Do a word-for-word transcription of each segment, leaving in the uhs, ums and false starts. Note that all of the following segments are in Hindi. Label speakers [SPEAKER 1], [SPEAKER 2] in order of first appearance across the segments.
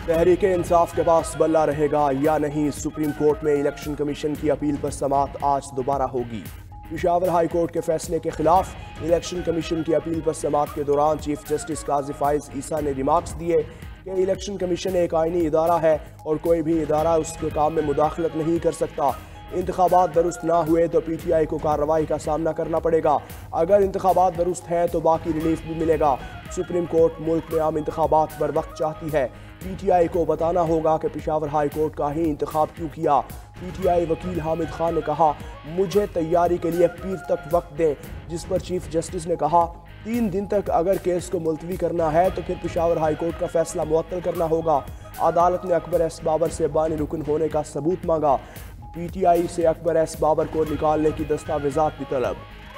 [SPEAKER 1] तहरीक इंसाफ के पास बल्ला रहेगा या नहीं, सुप्रीम कोर्ट में इलेक्शन कमीशन की अपील पर समाअत आज दोबारा होगी। पेशावर हाई कोर्ट के फैसले के खिलाफ इलेक्शन कमीशन की अपील पर समाअत के दौरान चीफ जस्टिस काजी फाइज ईसा ने रिमार्क्स दिए कि इलेक्शन कमीशन एक आईनी इदारा है और कोई भी इदारा उसके काम में मुदाखलत नहीं कर सकता। इंतखाबात दुरुस्त ना हुए तो पी टी आई को कार्रवाई का सामना करना पड़ेगा। अगर इंतखाबात दुरुस्त हैं तो बाकी रिलीफ भी मिलेगा। सुप्रीम कोर्ट मुल्क में आम इंतखाबात पर वक्त चाहती है। पी टी आई को बताना होगा कि पेशावर हाई कोर्ट का ही इंतखाब क्यों किया। पी टी आई वकील हामिद खान ने कहा, मुझे तैयारी के लिए पीर तक वक्त दें, जिस पर चीफ जस्टिस ने कहा तीन दिन तक अगर केस को मुलतवी करना है तो फिर पेशावर हाई कोर्ट का फैसला मुअत्तल करना होगा। अदालत ने अकबर एस बाबर से बानी रुकन होने का सबूत मांगा। पी टी आई से अकबर एस बाबर को निकालने की दस्तावेजात भी तलब।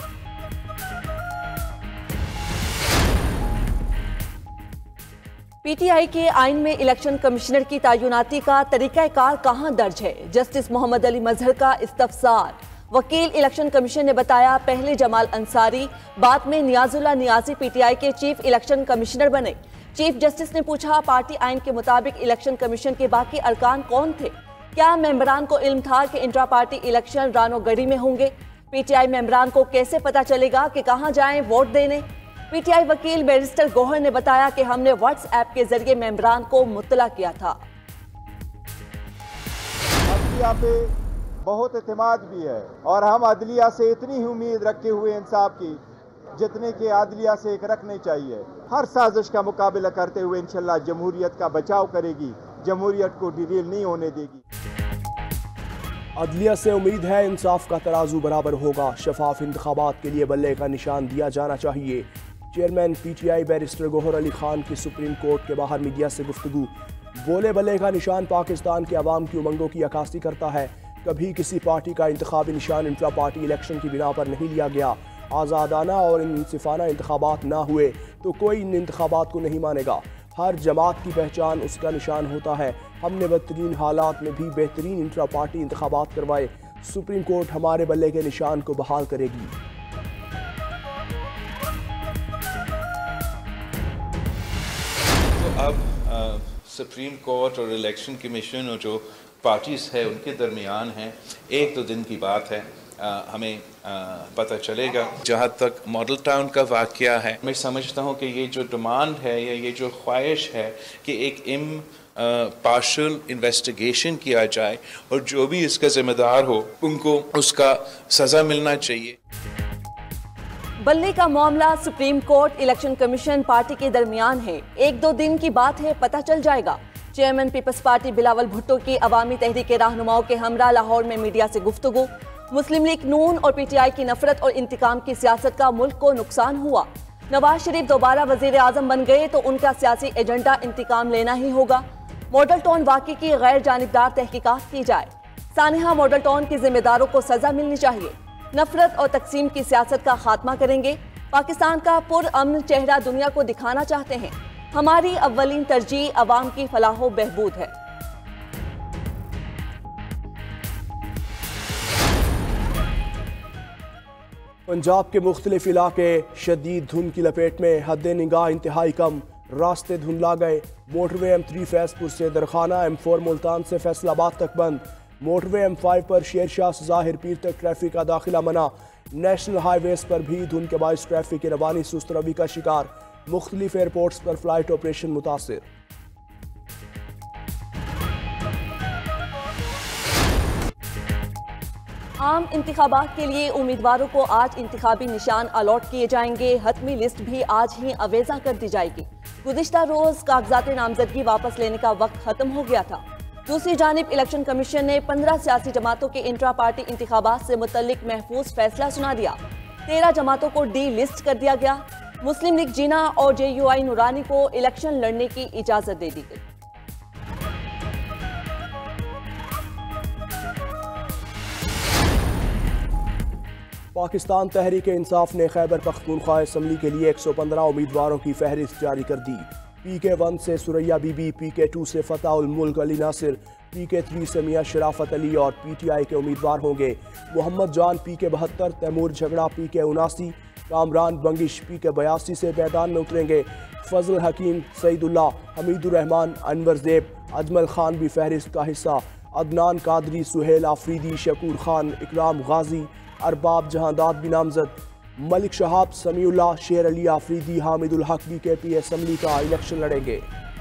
[SPEAKER 2] पी टी आई के आइन में इलेक्शन कमिश्नर की तैनाती का तरीकाकार कहां दर्ज है? जस्टिस मोहम्मद अली मजहर का इस्तफसार। वकील इलेक्शन कमीशन ने बताया, पहले जमाल अंसारी, बाद में Niazullah Niazi P T I के चीफ इलेक्शन कमिश्नर बने। चीफ जस्टिस ने पूछा, पार्टी आइन के मुताबिक इलेक्शन कमीशन के बाकी अरकान कौन थे? क्या मेंबरान को इल्म था कि इंट्रा पार्टी इलेक्शन रानो गढ़ी में होंगे? पी टी आई मेंबरान को कैसे पता चलेगा कि कहां जाएं वोट देने? पी टी आई वकील बैरिस्टर गोहर ने बताया कि हमने व्हाट्सएप के जरिए मेंबरान को मुत्तला किया था।
[SPEAKER 3] अदलिया पे बहुत एतमाद भी है और हम अदलिया से इतनी ही उम्मीद रखे हुए इंसाफ की जितने के अदलिया से एक रखने चाहिए। हर साजिश का मुकाबला करते हुए इंशाल्लाह जमहूरियत का बचाव करेगी, जमहूरियत को डिरेल नहीं होने देगी।
[SPEAKER 1] अदलिया से उम्मीद है इंसाफ का तराजू बराबर होगा। शफाफ इंतखाबात के लिए बल्ले का निशान दिया जाना चाहिए। Chairman P T I barrister Gohar Ali Khan की सुप्रीम कोर्ट के बाहर मीडिया से गुफ्तगू। बोले बल्ले का निशान पाकिस्तान के अवाम की उमंगों की अक्कासी करता है। कभी किसी पार्टी का इंतखाबी निशान इंट्रा पार्टी इलेक्शन की बिना पर नहीं लिया गया। आज़ादाना और इंसिफाना इंतखाबात ना हुए तो कोई इन इंतखाबात को नहीं मानेगा। हर जमात की पहचान उसका निशान होता है। हमने बदतरीन हालात में भी बेहतरीन इंट्रा पार्टी इंतखाबात करवाए। सुप्रीम कोर्ट हमारे बल्ले के निशान को बहाल करेगी।
[SPEAKER 4] तो अब सुप्रीम कोर्ट और इलेक्शन कमीशन और जो पार्टीज है उनके दरमियान है, एक दो दिन की बात है। आ, हमें आ, पता चलेगा। जहाँ तक मॉडल टाउन का वाक़या है, मैं समझता हूँ कि ये जो डिमांड है या ये जो ख्वाहिश है कि एक इम पार्शल इन्वेस्टिगेशन किया जाए और जो भी इसका जिम्मेदार हो उनको उसका सज़ा मिलना चाहिए।
[SPEAKER 2] बल्ले का मामला supreme court, election commission, party के दरमियान है। एक दो दिन की बात है, पता चल जाएगा। Chairman peoples party Bilawal Bhutto की अवामी तहरीक रहनुमाओं के हमरा लाहौर में मीडिया से गुफ्तगू। मुस्लिम लीग नून और पी टी आई की नफरत और इंतकाम की सियासत का मुल्क को नुकसान हुआ। नवाज शरीफ दोबारा वजीर आजम बन गए तो उनका सियासी एजेंडा इंतकाम लेना ही होगा। मॉडल टाउन वाक़े की गैर जानिबदार तहकीकात की जाए। सानिहा मॉडल टाउन के जिम्मेदारों को सजा मिलनी चाहिए। नफरत और तकसीम की सियासत का खात्मा करेंगे। पाकिस्तान का पुरअमन चेहरा दुनिया को दिखाना चाहते हैं। हमारी अव्वलीन तरजीह अवाम की फलाहो बहबूद है।
[SPEAKER 1] पंजाब के मुख्तलिफ इलाके शदीद धुंध की लपेट में, हद निगाह इंतहाई कम, रास्ते धुंधला गए। मोटरवे एम थ्री फैजपुर से दरखाना, एम फोर मुल्तान से फैसलाबाद तक बंद। मोटरवे एम फाइव पर शेरशाह से ज़ाहिर पीर तक ट्रैफिक का दाखिला मना। नेशनल हाईवेज पर भी धुंध के बाइस ट्रैफिक की रवानी सुस्त रवि का शिकार। मुख्तलिफ एयरपोर्ट्स पर फ्लाइट ऑपरेशन मुतासिर।
[SPEAKER 2] आम इंतखाबात के लिए उम्मीदवारों को आज इंतखाबी निशान अलॉट किए जाएंगे। हतमी लिस्ट भी आज ही अवेजा कर दी जाएगी। गुज़िश्ता रोज कागजात नामजदगी वापस लेने का वक्त खत्म हो गया था। दूसरी जानिब इलेक्शन कमीशन ने पंद्रह सियासी जमातों के इंट्रा पार्टी इंतखाबात से मुतल्लिक महफूज फैसला सुना दिया। तेरह जमातों को डी लिस्ट कर दिया गया। मुस्लिम लीग जिना और जे यू आई नूरानी को इलेक्शन लड़ने की इजाजत दे दी गई।
[SPEAKER 1] पाकिस्तान तहरीक इंसाफ ने खैबर पख्तूनख्वा असम्बली के लिए एक सौ पंद्रह उम्मीदवारों की फहरिस्त जारी कर दी। पी के वन से Suraiya Bibi, P K two से Fateh ul Mulk Ali Nasir, P K three से मियां शराफत अली और पी टी आई के उम्मीदवार होंगे। मोहम्मद जान पी के बहत्तर, तैमूर झगड़ा पी के उनासी, कामरान बंगिश पी के बयासी से मैदान में उतरेंगे। फजल हकीम, सईदुल्लाह, हमीदुर्रहमान, अनवर ज़ेब, अजमल खान भी फहरिस्त का हिस्सा। अदनान कादरी, सुहेल आफरीदी, शकूर खान, इकराम गाजी, अरबाब जहांदाद भी नामजद। मलिक शहाब, समीउल्लाह, शेर अली आफरीदी, हामिदुल हक भी के पी असम्बली का इलेक्शन लड़ेंगे।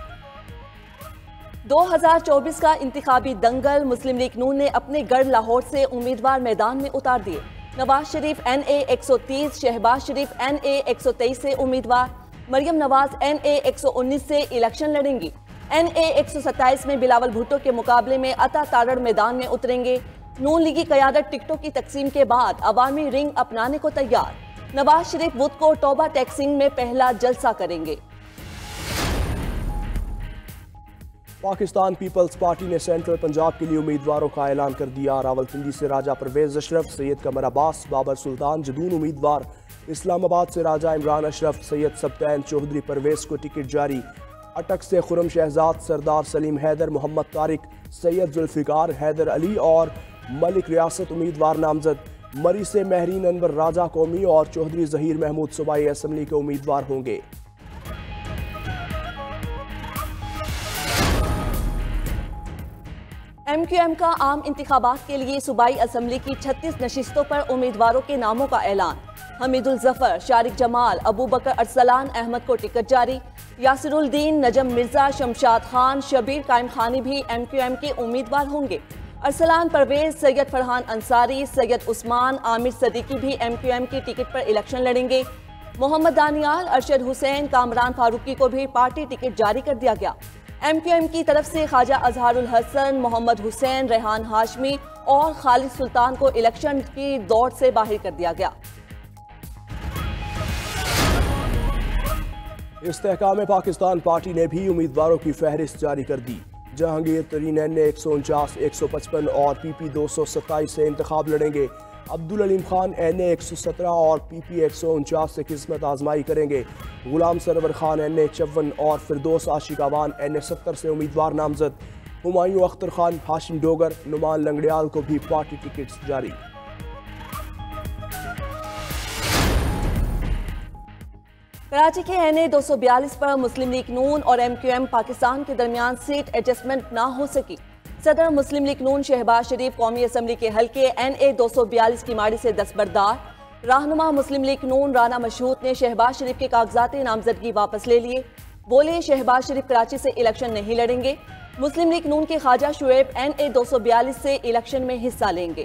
[SPEAKER 2] दो हज़ार चौबीस का इंतखाबी दंगल, मुस्लिम लीग नून ने अपने गढ़ लाहौर से उम्मीदवार मैदान में उतार दिए। नवाज शरीफ एन ए एक सौ तीस, शहबाज शरीफ एन ए एक सौ तेईस से उम्मीदवार, मरियम नवाज एन ए एक सौ उन्नीस से इलेक्शन लड़ेंगी। एन ए एक सौ सत्ताईस में बिलावल भुट्टो के मुकाबले में अता तारड़ मैदान में उतरेंगे। नून लीगी क़यादत टिकटों की तकसीम के बाद अवामी रिंग अपनाने को तैयार। नवाज शरीफ बुध को टोबा टैक्सिंग में पहला जलसा करेंगे।
[SPEAKER 1] पाकिस्तान पीपल्स पार्टी ने सेंट्रल पंजाब के लिए उम्मीदवारों का ऐलान कर दिया। रावलपिंडी से राजा परवेज अशरफ, सैयद कमर अब्बास, बाबर सुल्तान जदून उम्मीदवार। इस्लामाबाद से राजा इमरान अशरफ, सैयद सब्तैन चौधरी परवेज को टिकट जारी। अटक से खुरम शहजाद, सरदार सलीम हैदर, मोहम्मद तारिक, सैयद जुल्फिकार, हैदर अली और मलिक रियासत उम्मीदवार नामजद। मरी से महरीन अनवर राजा कौमी और चौधरी जहीर महमूद सूबाई असम्बली के उम्मीदवार होंगे।
[SPEAKER 2] एम क्यू एम का आम इंतखाबात के लिए सूबाई असम्बली की छत्तीस नशिस्तों पर उम्मीदवारों के नामों का ऐलान। हमीदुल जफर, शारिक जमाल, अबू बकर अरसलान अहमद को टिकट जारी। यासिरुद्दीन, नजम मिर्जा, शमशाद खान, शबीर कायम खानी भी एम क्यू एम के उम्मीदवार होंगे। अरसलान परवेज, सैयद फरहान अंसारी, सैयद उस्मान, आमिर सदीकी भी एम क्यू एम की टिकट पर इलेक्शन लड़ेंगे। मोहम्मद दानियाल, अरशद हुसैन, कामरान फारूकी को भी पार्टी टिकट जारी कर दिया गया। एम क्यू एम की तरफ से ख्वाजा अजहरुल हसन, मोहम्मद हुसैन, रेहान हाशमी और खालिद सुल्तान को इलेक्शन की दौड़ से बाहर कर दिया गया।
[SPEAKER 1] इस्तेहकाम पाकिस्तान पार्टी ने भी उम्मीदवारों की फहरिस्त जारी कर दी। जहांगीर तरीन एन ए एक सौ उनचास, एक सौ पचपन और पी पी दो सौ सत्ताईस से इंतखाब लड़ेंगे। अब्दुल अलीम खान एन ए एक सौ सत्रह और पी पी एक सौ उनचास से किस्मत आजमाई करेंगे। गुलाम सरवर खान एन ए चौवन और फिरदौस आशिकावान एन ए सत्तर से उम्मीदवार नामजद। हुमायूं अख्तर खान, हाशिम डोगर, नुमान लंगड़ियाल को भी पार्टी टिकट्स जारी।
[SPEAKER 2] कराची के एन ए दो सौ बयालीस पर मुस्लिम लीग नून और एम क्यू एम पाकिस्तान के दरमियान सीट एडजस्टमेंट ना हो सकी। सदर मुस्लिम लीग नून शहबाज शरीफ कौमी असम्बली के हल्के एन ए दो सौ बयालीस की माड़ी से दस्तबरदार। रहनुमा मुस्लिम लीग नून राना मशहूद ने शहबाज शरीफ के कागजाती नामजदगी वापस ले लिए। बोले शहबाज शरीफ कराची से इलेक्शन नहीं लड़ेंगे। मुस्लिम लीग नून के ख्वाजा शुएब एन ए दो सौ बयालीस से इलेक्शन में हिस्सा लेंगे।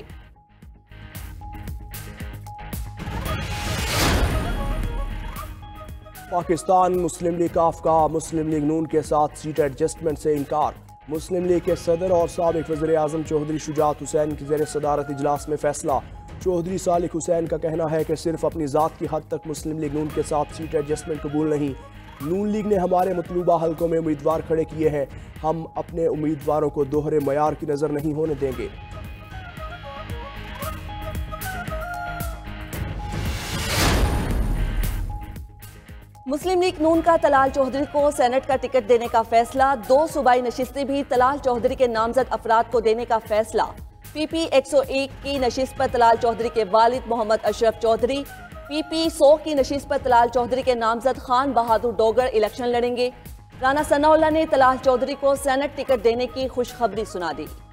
[SPEAKER 1] पाकिस्तान मुस्लिम लीग काफ का मुस्लिम लीग नून के साथ सीट एडजस्टमेंट से इनकार। मुस्लिम लीग के सदर और साबिक वज़ीर आज़म चौधरी शुजात हुसैन की ज़ेर सदारत इजलास में फैसला। चौधरी सालिक हुसैन का कहना है कि सिर्फ अपनी ज़ात की हद तक मुस्लिम लीग नून के साथ सीट एडजस्टमेंट कबूल नहीं। नून लीग ने हमारे मतलूबा हलकों में उम्मीदवार खड़े किए हैं, हम अपने उम्मीदवारों को दोहरे मयार की नज़र नहीं होने देंगे।
[SPEAKER 2] मुस्लिम लीग नून का तलाल चौधरी को सेनेट का टिकट देने का फैसला। दो सूबाई नशिस्तें भी तलाल चौधरी के नामजद अफराद को देने का फैसला। पी पी एक सौ एक की नशिस्त पर तलाल चौधरी के वालिद मोहम्मद अशरफ चौधरी, पी पी सौ की नशिस्त पर तलाल चौधरी के नामजद खान बहादुर डोगर इलेक्शन लड़ेंगे। राना सनाउल्लाह ने तलाल चौधरी को सेनेट टिकट देने की खुशखबरी सुना दी।